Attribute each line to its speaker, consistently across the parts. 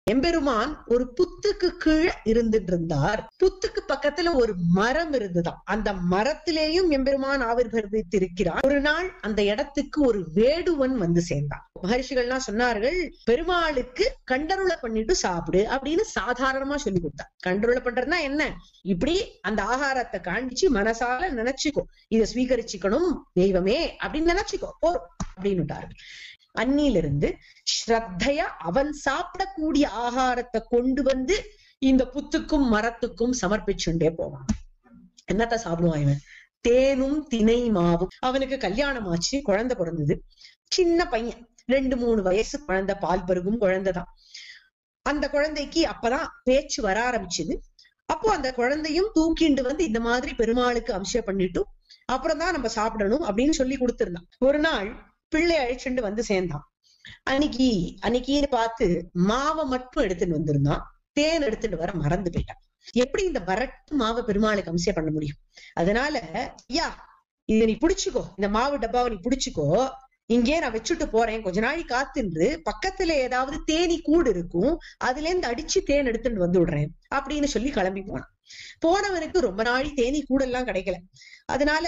Speaker 1: எம்பெருமான் ஒரு புத்துக்கு கீழே இருந்துட்டு இருந்தார். புத்துக்கு பக்கத்துல ஒரு மரம் இருந்துதான். அந்த மரத்திலேயும் எம்பெருமான் ஆவிர்வதித்து இருக்கிறார். ஒரு நாள் அந்த இடத்துக்கு ஒரு வேடுவன் வந்து சேர்ந்தான். மகர்ஷிகள்லாம் சொன்னார்கள், பெருமாளுக்கு கண்டருளை பண்ணிட்டு சாப்பிடு அப்படின்னு சாதாரணமா சொல்லி கொடுத்தார். கண்டருளை பண்றதுன்னா என்ன? இப்படி அந்த ஆகாரத்தை காண்பிச்சு மனசால நினைச்சுக்கோ, இதை ஸ்வீகரிச்சுக்கணும் தெய்வமே அப்படின்னு நினைச்சுக்கோ போறோம் அப்படின்னுட்டார்கள். அன்னிலிருந்து ஸ்ரத்தையா அவன் சாப்பிடக்கூடிய ஆகாரத்தை கொண்டு வந்து இந்த புத்துக்கும் மரத்துக்கும் சமர்ப்பிச்சுட்டே போவான். என்னத்த சாப்பிடுவான் இவன்? தேனும் திணை மாவும். அவனுக்கு கல்யாணம் ஆச்சு, குழந்தை பிறந்தது. சின்ன பையன், 2-3 வயசு குழந்தை, பால் பருகும் குழந்தைதான். அந்த குழந்தைக்கு அப்பதான் பேச்சு வர ஆரம்பிச்சுது. அப்போ அந்த குழந்தையும் தூக்கிண்டு வந்து இந்த மாதிரி பெருமாளுக்கு அபிஷேகம் பண்ணிட்டு அப்புறம் தான் நம்ம சாப்பிடணும் அப்படின்னு சொல்லி கொடுத்திருந்தான். ஒரு நாள் பிள்ளை அழைச்சுண்டு வந்து சேர்ந்தான். அன்னைக்குன்னு பார்த்து மாவை மட்டும் எடுத்துட்டு வந்திருந்தான். தேன் எடுத்துட்டு வர மறந்து போயிட்டான். எப்படி இந்த வரட்டு மாவை பெருமாளுக்கு அபிஷேகம் பண்ண முடியும்? அதனால ஐயா, இதை நீ புடிச்சுக்கோ, இந்த மாவு டப்பாவை நீ புடிச்சுக்கோ, இங்கே நான் வச்சுட்டு போறேன், கொஞ்ச நாள் காத்துன்று பக்கத்துல ஏதாவது தேனி கூடு இருக்கும், அதுல இருந்து அடிச்சு தேன் எடுத்துட்டு வந்து விடுறேன் அப்படின்னு சொல்லி கிளம்பி போனான். போனவனுக்கு ரொம்ப நாள் தேனி கூடெல்லாம் கிடைக்கல. அதனால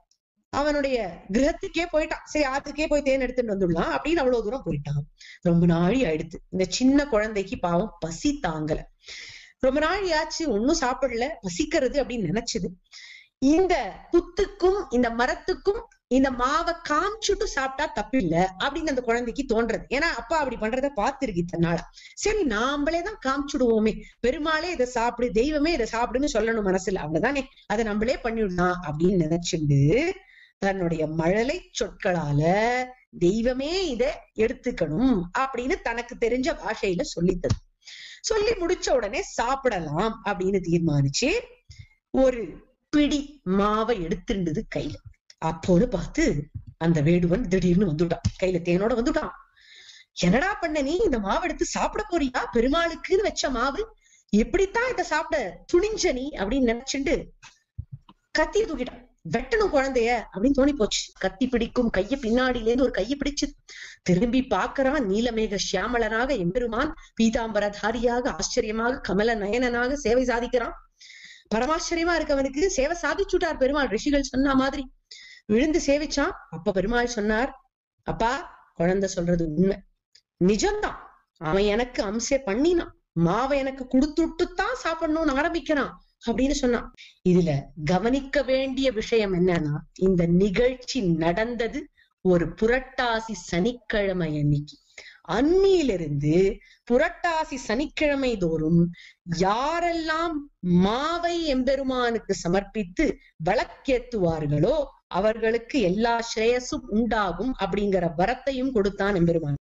Speaker 1: அவனுடைய கிரகத்துக்கே போயிட்டான். சரி, ஆத்துக்கே போய் தேன் எடுத்துட்டு வந்துடலாம் அப்படின்னு அவ்வளவு தூரம் போயிட்டான். ரொம்ப நாழி ஆயிடுத்து. இந்த சின்ன குழந்தைக்கு பாவம் பசி தாங்கல. ரொம்ப நாள் ஆச்சு, ஒன்னும் சாப்பிடல, பசிக்கிறது அப்படின்னு நினைச்சது. இந்த புத்துக்கும் இந்த மரத்துக்கும் இந்த மாவை காமிச்சுட்டு சாப்பிட்டா தப்பில்ல அப்படின்னு அந்த குழந்தைக்கு தோன்றது. ஏன்னா அப்பா அப்படி பண்றத பார்த்திருக்கு தன்னால. சரி, நாமளேதான் காமிச்சுடுவோமே, பெருமாளே இதை சாப்பிடு, தெய்வமே இதை சாப்பிடுன்னு சொல்லணும் மனசுல, அவ்வளவுதானே, அதை நம்மளே பண்ணிவிடலாம் அப்படின்னு நினைச்சுண்டு தன்னுடைய மழலை சொற்களால தெய்வமே இத எடுத்துக்கணும் அப்படின்னு தனக்கு தெரிஞ்ச பாஷையில சொல்லித்தது. சொல்லி முடிச்ச உடனே சாப்பிடலாம் அப்படின்னு தீர்மானிச்சு ஒரு பிடி மாவை எடுத்துருந்தது கையில. அப்போது பார்த்து அந்த வேடுவன் திடீர்னு வந்துட்டான், கையில தேனோட வந்துட்டான். என்னடா பண்ண நீ? இந்த மாவை எடுத்து சாப்பிட போறியா? பெருமாளுக்குன்னு வச்ச மாவு, எப்படித்தான் இதை சாப்பிட துணிஞ்ச நீ அப்படின்னு நினைச்சுட்டு கத்திய தூக்கிட்டான். வெட்டணும் குழந்தைய அப்படின்னு தோணி போச்சு. கத்தி பிடிக்கும் கைய பின்னாடியில இருந்து ஒரு கையை பிடிச்சு திரும்பி பாக்குறான். நீலமேக சியாமலனாக எம்பெருமான் பீதாம்பரதாரியாக ஆச்சரியமாக கமல நயனனாக சேவை சாதிக்கிறான். பரமாச்சரியமா இருக்கு அவனுக்கு. சேவை சாதிச்சுட்டார் பெருமாள், ரிஷிகள் சொன்ன மாதிரி விழுந்து சேவிச்சான். அப்ப பெருமாள் சொன்னார், அப்பா, குழந்தை சொல்றது உண்மை, நிஜம்தான். அவன் எனக்கு அம்சே பண்ணினான், மாவை எனக்கு கொடுத்துட்டுத்தான் சாப்பிடணும்னு ஆரம்பிக்கிறான் அப்படின்னு சொன்னான். இதுல கவனிக்க வேண்டிய விஷயம் என்னன்னா, இந்த நிகழ்ச்சி நடந்தது ஒரு புரட்டாசி சனிக்கிழமை அன்னைக்கு. அன்னியிலிருந்து புரட்டாசி சனிக்கிழமை தோறும் யாரெல்லாம் மாவை எம்பெருமானுக்கு சமர்ப்பித்து விளக்கேத்துவார்களோ அவர்களுக்கு எல்லா ஸ்ரேயஸும் உண்டாகும் அப்படிங்கிற வரத்தையும் கொடுத்தான் எம்பெருமான்.